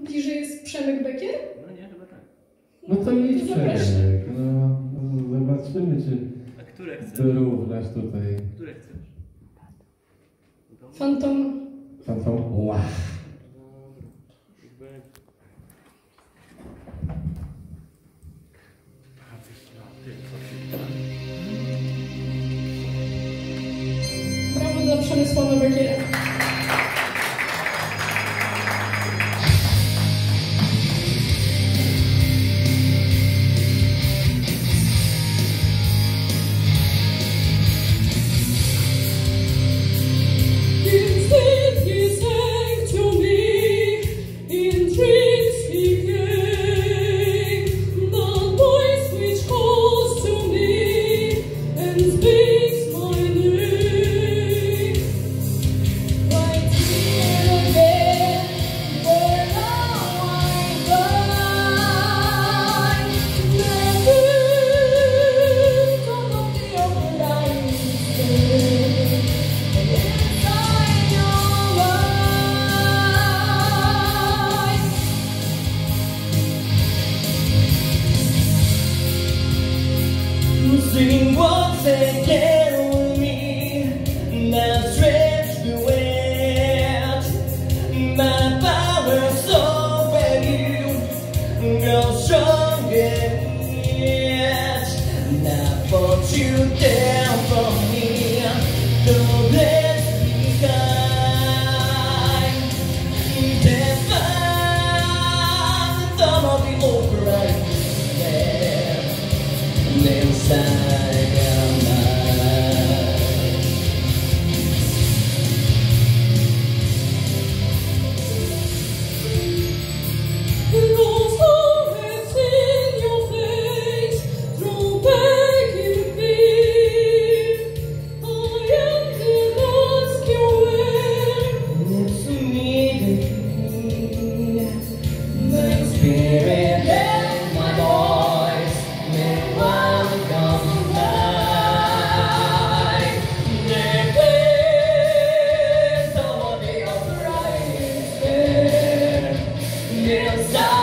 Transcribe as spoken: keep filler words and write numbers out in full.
Bliżej jest Przemek Bekier? No nie, chyba tak. No to idź Przemek, no, no zobaczymy, czy A które chcesz? wyrównasz tutaj. Które chcesz? Fantom. Fantom? Wow. Brawo dla Przemysława Bekiera. Sing once again with me, now stretch the wind. My power's over you, grow stronger yet. Now put you down for me, don't let me kind. Define the thumb of the opera, yeah. Inside your mind. Lost moments in your face, thrown back in fear. I am the mask you wear. Lips to me, my spirit and my voice make one. Inside